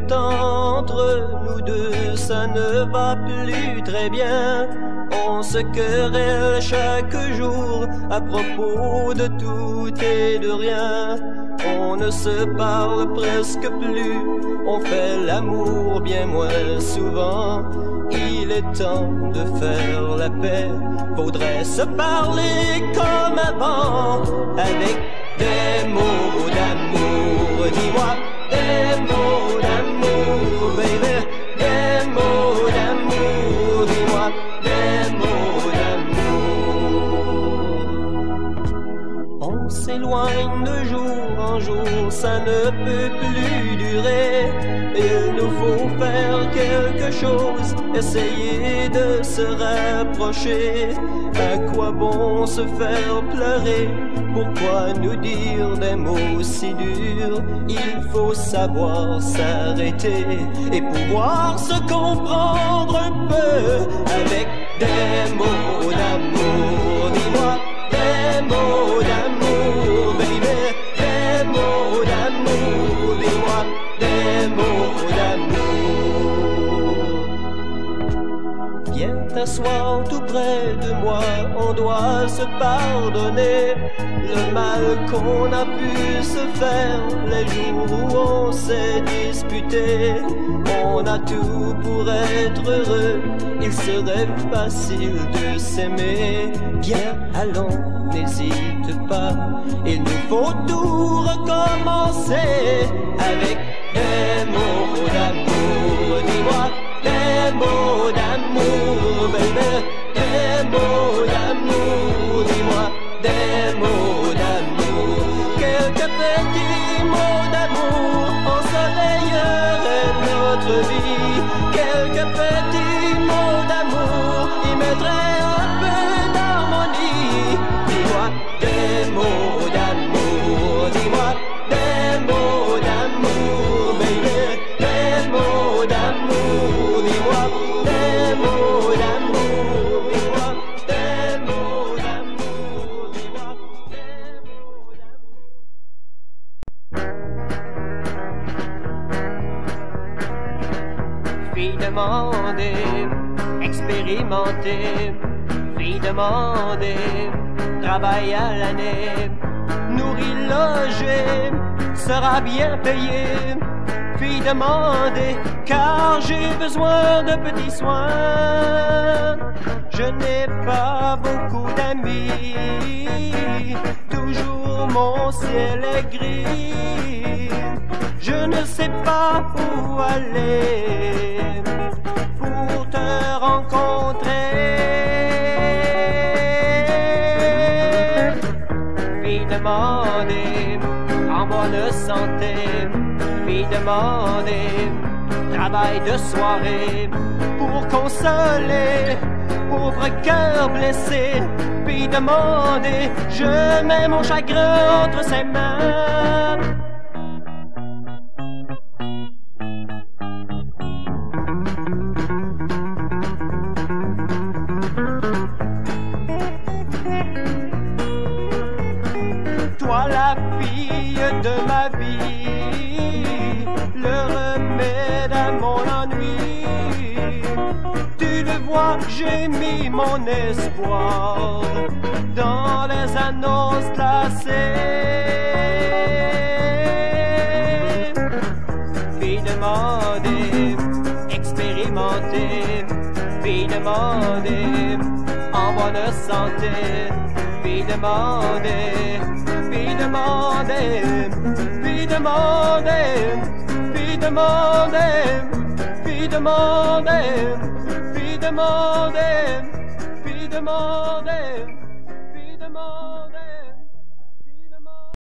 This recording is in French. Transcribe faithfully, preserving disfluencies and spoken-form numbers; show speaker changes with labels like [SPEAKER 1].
[SPEAKER 1] entre nous deux ça ne va plus très bien. On se querelle chaque jour à propos de tout et de rien. On ne se parle presque plus, on fait l'amour bien moins souvent. Il est temps de faire la paix, faudrait se parler comme avant, avec des mots d'amour. Dis-moi des mots d'amour, baby, des mots d'amour. Dis-moi des mots d'amour. On s'éloigne de jour en jour, ça ne peut plus durer. Il nous faut faire quelque chose, essayer de se rapprocher. À quoi bon se faire pleurer? Pourquoi nous dire des mots si durs? Il faut savoir s'arrêter et pouvoir se comprendre un peu avec des mots d'amour. Dis-moi des mots d'amour, baby, des mots d'amour. Dis-moi des mots d'amour. Viens t'asseoir tout près de moi, on doit se pardonner le mal qu'on a pu se faire les jours où on s'est disputé. On a tout pour être heureux, il serait facile de s'aimer. Viens, allons, n'hésite pas, il nous faut tout recommencer avec des mots d'amour. Dis-moi des mots d'amour, baby, des mots d'amour. Dis-moi des mots d'amour, quelques petits mots d'amour ensoleilleraient notre vie. Quelques petits mots d'amour y mettraient un peu d'harmonie. Dis-moi des mots d'amour, dis-moi des mots d'amour, baby, des mots d'amour. Dis-moi des mots d'amour, dis-moi des mots d'amour, dis-moi des mots d'amour. Fille demandée, expérimentée, fille demandée, travail à l'année, nourri, logé, sera bien payé. Fille demandée, car j'ai besoin de petits soins. Je n'ai pas beaucoup d'amis, toujours mon ciel est gris. Je ne sais pas où aller pour te rencontrer. Fille demandée, en bonne santé, fille demandée, travail de soirée pour consoler pauvre cœur blessé. Fille demandée, je mets mon chagrin entre ses mains. Toi la fille de ma vie, le remède à mon ennui. Tu le vois, j'ai mis mon espoir dans les annonces classées. Fille demandée, expérimentée, fille demandée, en bonne santé, fille demandée, fille demandée, fille demandée, fille demandée, fille demandée, fille demandée, fille demandée.